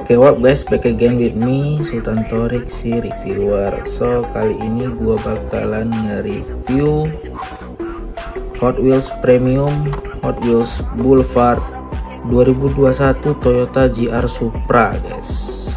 Oke, what guys, back again with me Sultan Torik si reviewer. So kali ini gua bakalan nge-review Hot Wheels Premium Hot Wheels Boulevard 2021 Toyota GR Supra guys.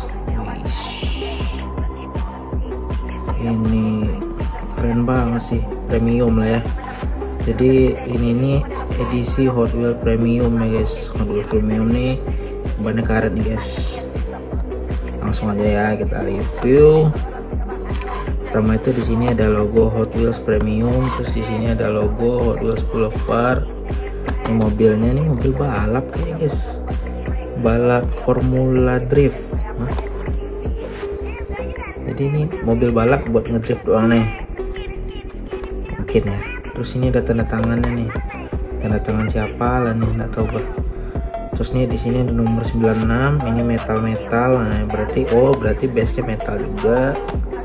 Ini keren banget sih, premium lah ya. Jadi ini nih edisi Hot Wheels Premium ya guys. Hot Wheels Premium nih bannya karet nih guys. Langsung aja ya kita review. Pertama itu di sini ada logo Hot Wheels Premium, terus di sini ada logo Hot Wheels Boulevard. Ini mobilnya nih mobil balap kayaknya guys, balap Formula Drift. Jadi ini mobil balap buat ngedrift doang nih, mungkin ya. Terus ini ada tanda tangannya nih, tanda tangan siapa lah nih, nggak tahu gue. Terus nih di sini ada nomor 96, ini metal. Nah, berarti base-nya metal juga.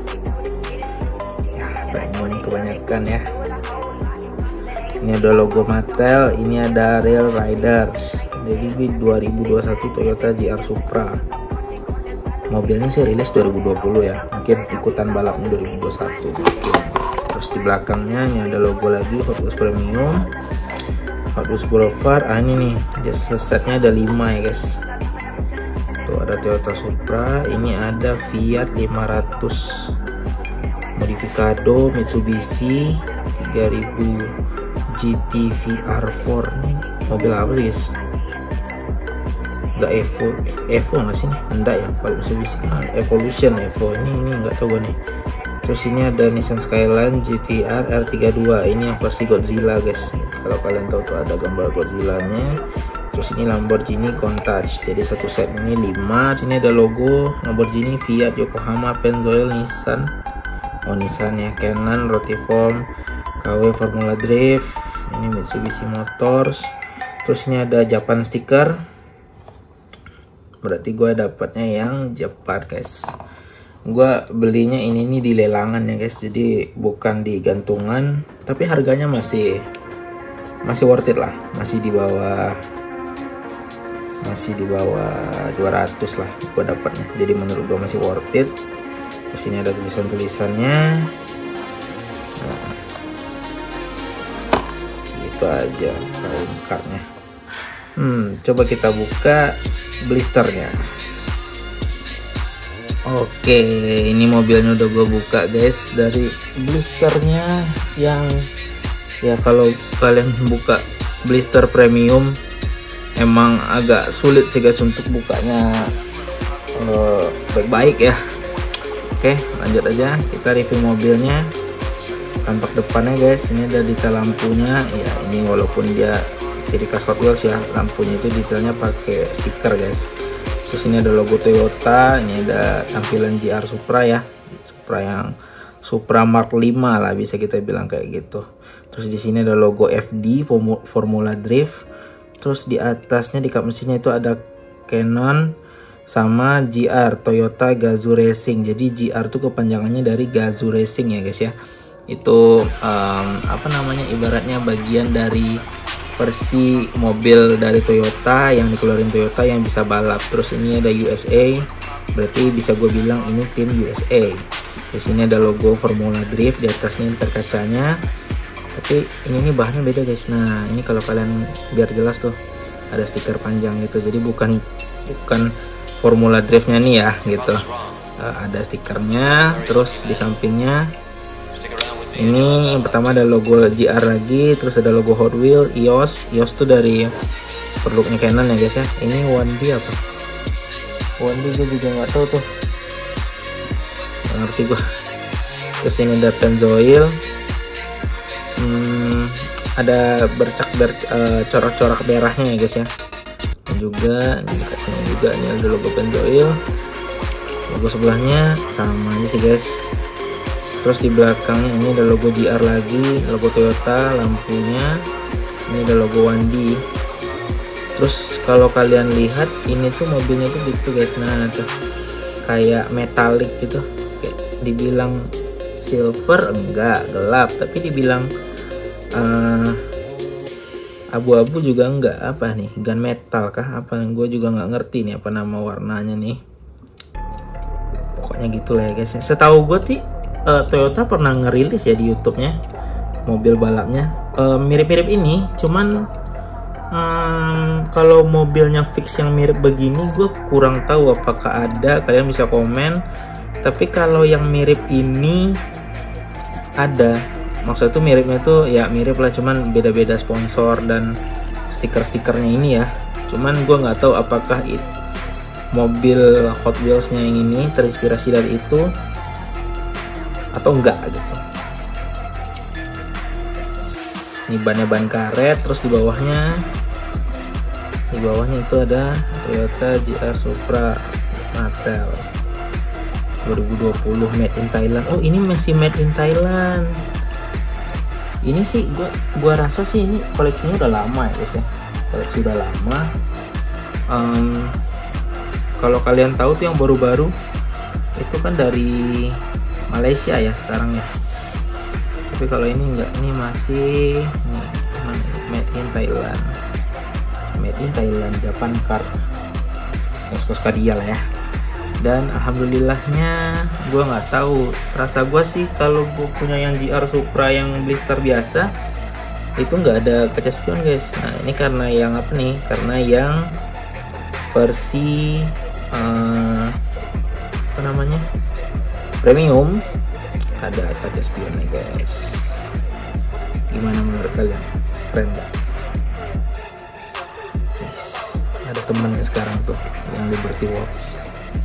Ya, premium ini kebanyakan ya. Ini ada logo Mattel, ini ada Rail Riders. Jadi 2021 Toyota GR Supra. Mobilnya sih rilis 2020 ya. Mungkin ikutan balapnya 2021 mungkin. Terus di belakangnya ini ada logo lagi Hot Wheels Premium Hot Wheels Boulevard. Ini nih dia setnya ada 5 ya guys. Tuh ada Toyota Supra, ini ada Fiat 500 Modificado, Mitsubishi 3000 GT VR4. Nih mobil apa sih guys? Enggak Evo nggak sih nih? Enggak ya, kalau Mitsubishi Evolution Evo ini nggak tahu nih. Terus ini ada Nissan Skyline GTR R32, ini yang versi Godzilla guys. Kalau kalian tahu tuh ada gambar Godzilla-nya. Terus ini Lamborghini Countach, jadi satu set ini 5. Sini ada logo Lamborghini, Fiat, Yokohama, Pennzoil, Nissan. Oh Nissan ya, Canon, Rotiform, KW Formula Drift. Ini Mitsubishi Motors. Terus ini ada Japan stiker. Berarti gue dapatnya yang Jepang guys. Gua belinya ini nih di lelangan ya guys, jadi bukan di gantungan, tapi harganya masih worth it lah, masih di bawah 200 lah gua dapatnya, jadi menurut gua masih worth it. Terus ini ada tulisannya. Nah, gitu aja lengkapnya. Coba kita buka blisternya. Oke, ini mobilnya udah gue buka guys. Dari blisternya yang ya, kalau kalian buka blister premium emang agak sulit sih guys untuk bukanya baik-baik ya. Oke, lanjut aja kita review mobilnya. Tampak depannya guys, ini ada detail lampunya ya. Ini walaupun dia ciri khas Hot Wheels ya, lampunya itu detailnya pakai stiker guys. Terus ini ada logo Toyota, ini ada tampilan GR Supra ya, Supra yang Supra Mark 5 lah bisa kita bilang kayak gitu. Terus di sini ada logo FD Formula Drift. Terus di atasnya di kap mesinnya itu ada Canon sama GR Toyota Gazoo Racing. Jadi GR tuh kepanjangannya dari Gazoo Racing ya guys ya. Itu apa namanya, ibaratnya bagian dari versi mobil dari Toyota yang dikeluarin Toyota yang bisa balap. Terus ini ada USA, berarti bisa gue bilang ini tim USA. Di sini ada logo Formula Drift, di atasnya terkacanya. Tapi ini bahannya beda guys. Nah ini kalau kalian biar jelas tuh ada stiker panjang gitu, jadi bukan Formula Driftnya nih ya gitu. Ada stikernya. Terus di sampingnya ini yang pertama ada logo GR lagi, terus ada logo Hot Wheels, EOS tuh dari produknya Canon ya guys ya. Ini 1D apa? 1D gue juga nggak tahu tuh, nggak ngerti gue. Terus ini ada Pennzoil, ada corak-corak merahnya ya guys ya. Dan juga ini dikasihnya juga ini ada logo Pennzoil, logo sebelahnya sama aja sih guys. Terus di belakangnya ini ada logo GR lagi, logo Toyota, lampunya. Ini ada logo 1D. Terus kalau kalian lihat ini tuh mobilnya tuh gitu guys. Nah tuh kayak metalik gitu, kayak dibilang silver enggak, gelap, tapi dibilang abu-abu juga enggak. Apa nih, gunmetal kah apa? Gue juga nggak ngerti nih apa nama warnanya nih. pokoknya gitulah ya guys. Setahu gue sih Toyota pernah ngerilis ya di YouTube-nya mobil balapnya mirip-mirip ini, cuman kalau mobilnya fix yang mirip begini gue kurang tahu apakah ada, kalian bisa komen. Tapi kalau yang mirip ini ada, maksudnya tuh miripnya tuh ya mirip lah, cuman beda-beda sponsor dan stiker-stikernya ini ya. Cuman gue nggak tahu apakah mobil Hot Wheels-nya yang ini terinspirasi dari itu atau enggak gitu. Ini bannya ban karet, terus di bawahnya itu ada Toyota GR Supra Mattel 2020 made in Thailand. Oh, ini masih made in Thailand. Ini sih gua rasa sih ini koleksinya udah lama ya guys ya. Koleksi udah lama. Kalau kalian tahu tuh yang baru-baru itu kan dari Malaysia ya sekarang ya. Tapi kalau ini enggak, ini masih made in Thailand. Made in Thailand, Japan Car, Skoskadia lah ya. Dan alhamdulillahnya gue nggak tahu, serasa gue sih kalau gue punya yang GR Supra yang blister biasa itu nggak ada kaca spion guys. Nah ini karena yang apa nih, karena yang versi apa namanya, premium, ada kaca spionnya guys. Gimana menurut kalian, keren gak? Ada temennya sekarang tuh yang Liberty Walks.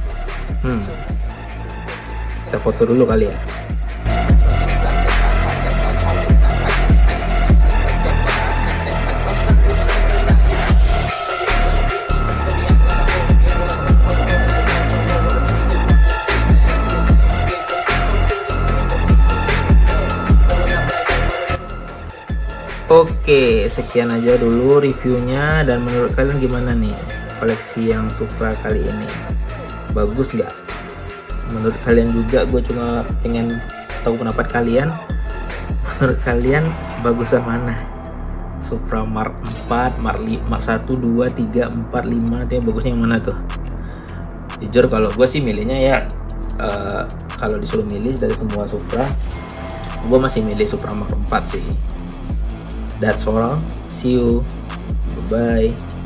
Kita foto dulu kali ya. Oke, sekian aja dulu reviewnya. Dan menurut kalian gimana nih koleksi yang Supra kali ini? Bagus nggak? Menurut kalian juga, gue cuma pengen tahu pendapat kalian. Menurut kalian bagusan mana? Supra Mark 4, Mark 1, 2, 3, 4, 5 itu yang bagusnya yang mana tuh? Jujur kalau gue sih milihnya ya kalau disuruh milih dari semua Supra, gue masih milih Supra Mark 4 sih. That's all. See you. Bye bye.